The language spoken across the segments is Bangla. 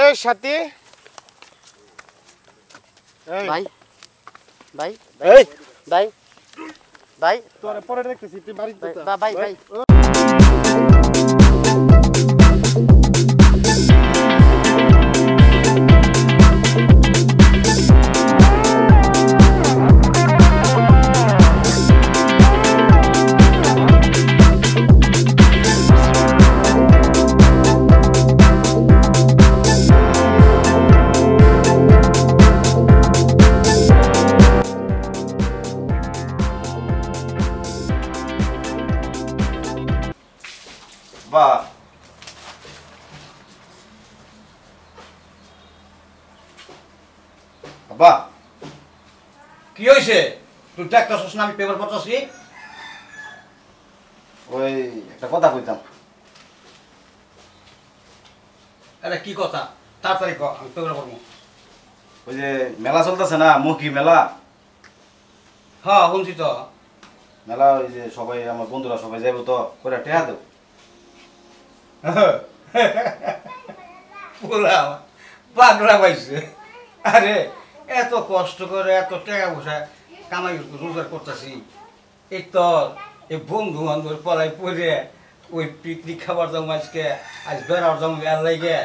এই সাথী ভাই ভাই এই ভাই ভাই তোরে পরে দেখতেছি তুই বাড়িতে যা ভাই ভাই বাহ বাবা কি হয়েছে তুই দেখতেছিস না আমি পেপার পড়তেছি ওই একটা কথা কইতাম আরে কি কথা তাড়াতাড়ি কর আমি পেপার পড়বো ওই যে মেলা চলতেছে না মুখী মেলা হ্যাঁ শুনছি তো মেলা ওই যে সবাই আমার বন্ধুরা সবাই যাইব তো করে টেহা দেব পুরা পাগলা পাইছে আরে এত কষ্ট করে এত টাকা পয়সা কামাই রোজগার করতেছি এই তোর এই বন্ধু বান্ধবের পলাই পড়ে ওই পিকনিক খাবার যাবো আজকে আজ বেড়ার যাবো এর লাগে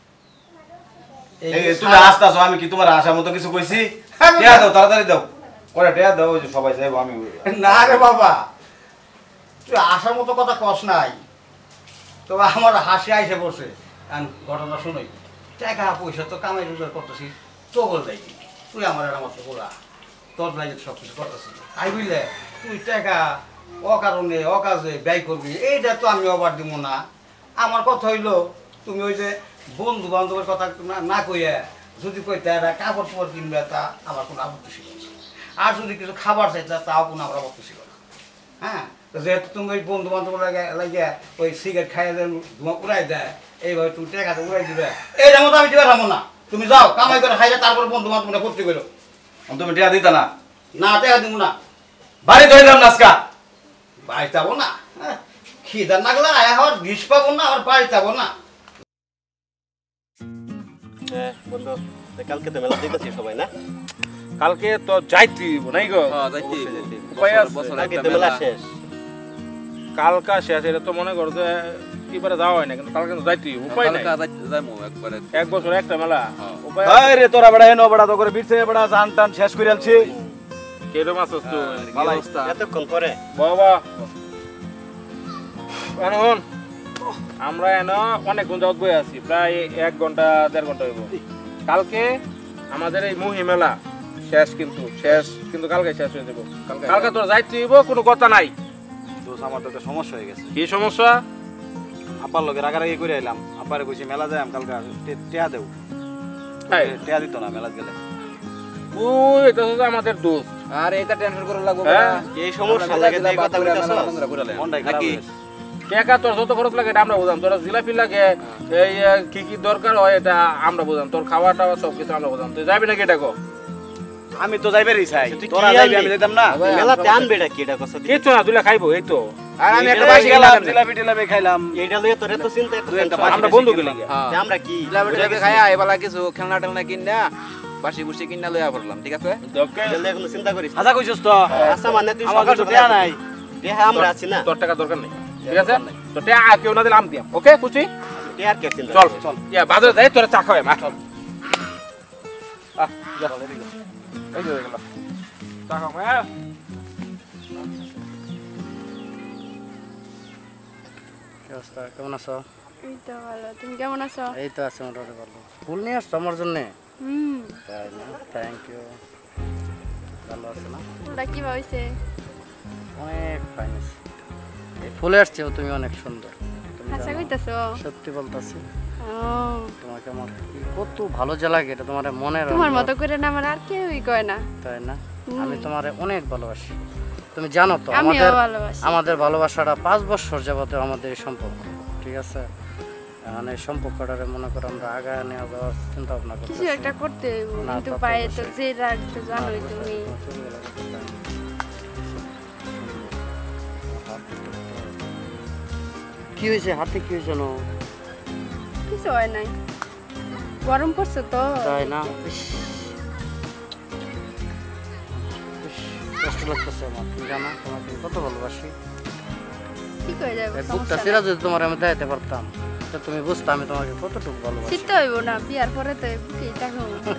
তুমি আসতেছো আমি কি তোমার আসার মতো কিছু কইছি টেহা দাও তাড়াতাড়ি দাও করে টেহা দাও ওই যে সবাই যাইব আমি না রে বাবা তুই আসার মতো কথা কস নাই তবে আমার হাসি আইসে বসে ঘটনা শুনোই টাকা পয়সা তো কামাই রোজগার করতেছি তোর লাগি তুই আমার তো বলা তোর লাগে সব কিছু করতেছি আই বুঝলে তুই টাকা অকারণে অকাজে ব্যয় করবি এইটা তো আমি অবার দিব না আমার কথা হইলো তুমি ওই যে বন্ধু বান্ধবের কথা না কইয়া যদি কইতে একটা কাপড় চোপড় কিনবে তা আমার কোনো আপত্তি ছিল না আর যদি কিছু খাবার চাইতে তাও কোনো আমার আপত্তি ছিল না হ্যাঁ যেহেতু তুমি ওই বন্ধু বান্ধব লাগিয়ে ওই সিগারেট খাইয়ে ধোঁয়া উড়াই দেয় এইভাবে তুমি টাকাতে উড়াই দিবে এইটার মতো আমি দিবে রাখবো না তুমি যাও কামাই করে খাইলে তারপরে বন্ধু বান্ধবটা করতে গেলো তুমি টেহা দিতা না না টাকা দিব না বাড়ি ধরিলাম না আজকা বাড়ি যাবো না খিদার নাগলা আবার বিষ পাবো না আর বাড়ি যাবো না বন্ধু কালকে তো মেলা দেখতেছি সবাই না কালকে তো যাইতি নাই গো যাইতি উপায় আছে কালকে তো মেলা শেষ কালকা শেষ এটা তো মনে করো যে এবারে যাওয়া হয় না কিন্তু কালকে তো যাইতি উপায় নাই এক বছর একটা মেলা উপায় রে তোরা বড় এনো বড় তো করে বিরছে বড় জান টান শেষ করে আলছি কেরম আছস তুই ভালো অবস্থা এতক্ষণ পরে বাবা এখন আমরা এনো অনেক ঘন্টা বই আছি প্রায় 1 ঘন্টা 1.5 ঘন্টা হইব কালকে আমাদের এই মুহি মেলা শেষ কিন্তু কালকে শেষ হয়ে যাব কালকে তোরা যাইতে হইব কোনো কথা নাই দোষ আমার তো একটা সমস্যা হয়ে গেছে কি সমস্যা আব্বার লগে রাগারাগি করে আইলাম আব্বারে কইছি মেলা যাই কালকে টেহা দেব টেহা দিত না মেলা গেলে ওই এটা তো আমাদের দোস্ত আর এটা টেনশন করে লাগবে এই সমস্যা লাগে এই কথা কইতাছ মনটাই খারাপ টাকা তোর যত খরচ লাগে এটা আমরা বুঝাম তোরা জিলাপি লাগে এই কি কি দরকার হয় এটা আমরা বুঝাম তোর খাওয়া টাওয়া সব কিছু আমরা বুঝাম তুই যাবি নাকি এটা কো আমি তো যাইবারই চাই তোরা যাইবি আমি যাইতাম না মেলাতে আনবে এটা কি এটা কথা কিছু না তুই খাইবো এই তো আর আমি একটা বাসি গেলাম জিলাপি টিলাপি খাইলাম এইটা লইয়া তোর এত চিন্তা আমরা বন্ধু গেলে আমরা কি জিলাপি খাইয়া এবেলা কিছু খেলনা টেলনা কিনা বাসি বুসি কিনা লইয়া পড়লাম ঠিক আছে এটা লইয়া কোনো চিন্তা করিস আজা কইছস তো আচ্ছা মানে তুই আমার কাছে টেহা নাই দেহা আমরা আছি না তোর টাকা দরকার নেই ঠিক আছে তো টাকা কেউ না দিলে আম দিয়াম ওকে বুঝছি টেহার কে চিন্তা চল চল ইয়া বাজারে যাই তোরা চা খাওয়াই মা চল যা এই যে গেল চা খাও মা অবস্থা কেমন আছো এই তো ভালো তুমি কেমন আছো এই তো আছি মোটামুটি ভালো ফুল নিয়ে আসছো আমার জন্য তাই না থ্যাংক ইউ ভালো আছে না ফুলটা কি ভাবছে অনেক ফাইন আছে এই ফুলে আসছেও তুমি অনেক সুন্দর আচ্ছা কইতাছো সত্যি বলতাছি ও তোমাকে আমার কত ভালো লাগে এটা তোমার মনে তোমার মতো করে না আমার আর কেউই কয় না তাই না আমি তোমারে অনেক ভালোবাসি তুমি জানো তো আমিও ভালোবাসি আমাদের ভালোবাসাটা 5 বছর যাবত আমাদের এই সম্পর্ক ঠিক আছে মানে এই সম্পর্কটারে মনে করো আমরা আগায় নিয়ে যাওয়ার চিন্তা ভাবনা করতেছি কিছু একটা করতে হইব কিন্তু পায়ে তো যে রাখতে জানোই তুমি কি হয়েছে হাতে কি হয়েছে না কিছু হয় নাই গরম পড়ছে তো তাই না ইস, ইস, কষ্ট লাগতেছে আমার তুমি জানো তোমাকে আমি কত ভালোবাসি ঠিক হয়ে যাবে এই বুকটা সিরা যদি তোমার আমি দেখাতে পারতাম তো তুমি বুঝতে আমি তোমাকে কতটুকু ভালোবাসি শীত হইব না বিয়ার পরে তো বুকেই থাকবো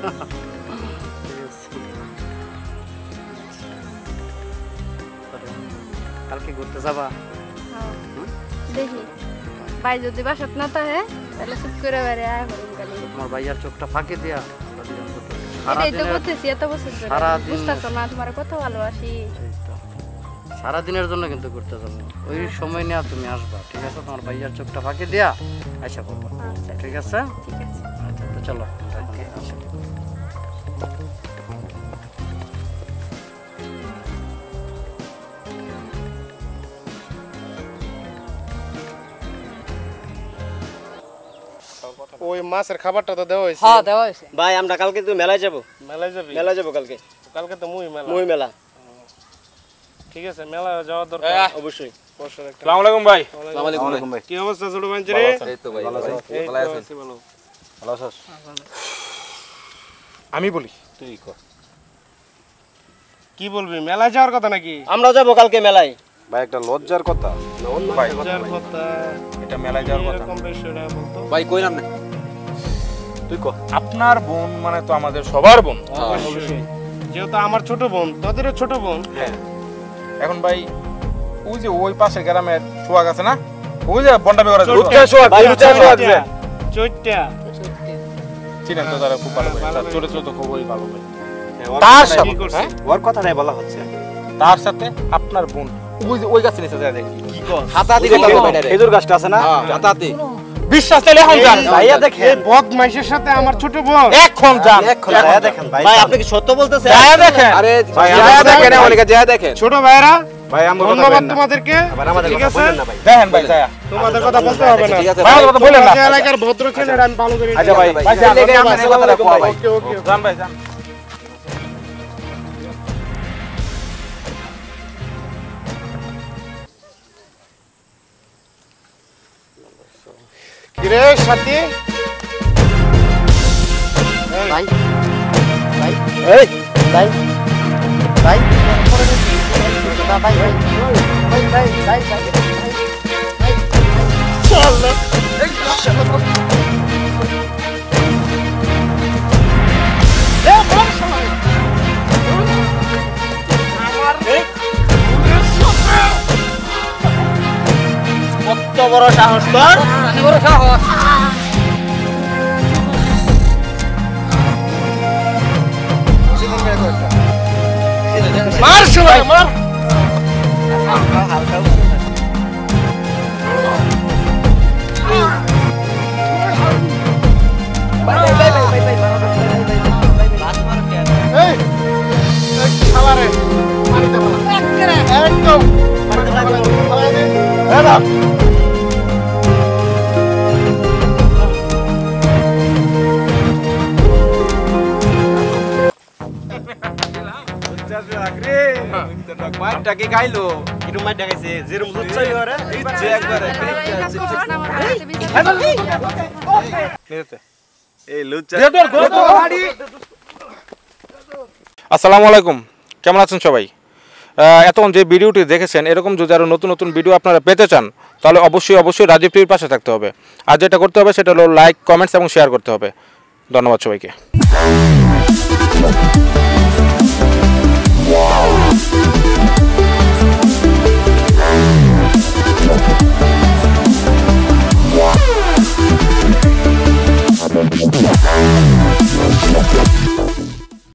কালকে ঘুরতে যাবা দেখি ভাই যদি বাসাত না থাকে তাহলে চুপ করে বাইরে আয় করুন খালি তোমার ভাইয়ার চোখটা ফাঁকি দিয়া এটাই তো করতেছি এত বছর ধরে সারাদিন- বুঝতেছো না তোমার কত ভালোবাসি সারাদিনের জন্য কিন্তু ঘুরতে যাবো ওই সময় নিয়ে তুমি আসবা ঠিক আছে তোমার ভাইয়ার চোখটা ফাঁকি দিয়া আইসা পড়বা আচ্ছা ঠিক আছে ঠিক আছে আচ্ছা তো চলো আসি। ওই মাছের খাবারটা তো দেওয়া হয়েছে হ্যাঁ দেওয়া হয়েছে ভাই আমরা কালকে তো মেলায় যাব মেলায় যাবি মেলায় যাব কালকে কালকে তো মুই মেলা মই মেলা ঠিক আছে মেলা যাওয়া দরকার অবশ্যই বর্ষার একটা আসসালামু আলাইকুম ভাই আসসালামু আলাইকুম ভাই কি অবস্থা ছোট ভাই রে এই তো ভাই ভালো আছি এই তো ভালো আছি আছি ভালো ভালো আছিস আমি বলি তুই কর কি বলবি মেলায় যাওয়ার কথা নাকি আমরা যাব কালকে মেলায় ভাই একটা লজ্জার কথা ভাই যাওয়ার কথা এটা মেলায় যাওয়ার কথা এরকম বিষয়টা বলতো ভাই কইলাম না তুই কর আপনার বোন মানে তো আমাদের সবার বোন অবশ্যই যেহেতু আমার ছোট বোন তোদেরও ছোট বোন হ্যাঁ এখন ভাই ওই যে ওই পাশের গ্রামের সোহাগ আছে না ওই যে বন্ডামি করা লুচ্চা সোহাগ ভাই লুচ্চা সোহাগ যে চৈত্যা চিনেন তো তারা খুব ভালো ভাই তার ছোট ছোট খুবই ভালো ভাই তার কি সাথে করছে ওর কথাটাই বলা হচ্ছে তার সাথে আপনার বোন ওই গাছের নিচে যায় দেখি কি কর হাতা দিলে কি হবে এটা খেজুর গাছটা আছে না হাতাতে বিশ্বাস তাহলে এখন যান ভাইয়া দেখেন এই বদমাইশের সাথে আমার ছোট বোন এখন যান এখন ভাইয়া দেখেন ভাই ভাই আপনি কি সত্য বলতেছেন যায় দেখেন আরে ভাই, যা আমরা দেখেন দেখেন। ওলিকে যা দেখেন ছোট ভাইরা ভাই আমার কথা ধন্যবাদ বলেন না তোমাদেরকে আবার আমাদের ঠিক কথা আছে বলেন না ভাই দেখেন ভাই যায় তোমাদের কথা বলতে হবে না ঠিক আছে ভাই ভাই কথা বলেন না যে এলাকার ভদ্র ছেলেরা আমি ভালো করে আচ্ছা ভাই ভাই যান লেগে আমরা এই কথাটা কোয়া ভাই ওকে ওকে যান ভাই যান কিরে সাথী ভাই ভাই এই ভাই ভাই ভাই ভাই ভাই ভাই ভাই কত বড় সাহস তোর মার সবাই মার এই এই শালারে পানিতে বলা একদম পানিতে বলা এই না মাইটা কি খাইলো কিরম মাই দেখাইছে যেরম দুধ চাই ওরে যে একবারে এই লুচ্চা আসসালামু আলাইকুম কেমন আছেন সবাই এতক্ষণ যে ভিডিওটি দেখেছেন এরকম যদি আরও নতুন নতুন ভিডিও আপনারা পেতে চান তাহলে অবশ্যই রাজীব টিভির পাশে থাকতে হবে আর যেটা করতে হবে সেটা হলো লাইক কমেন্টস এবং শেয়ার করতে হবে ধন্যবাদ সবাইকে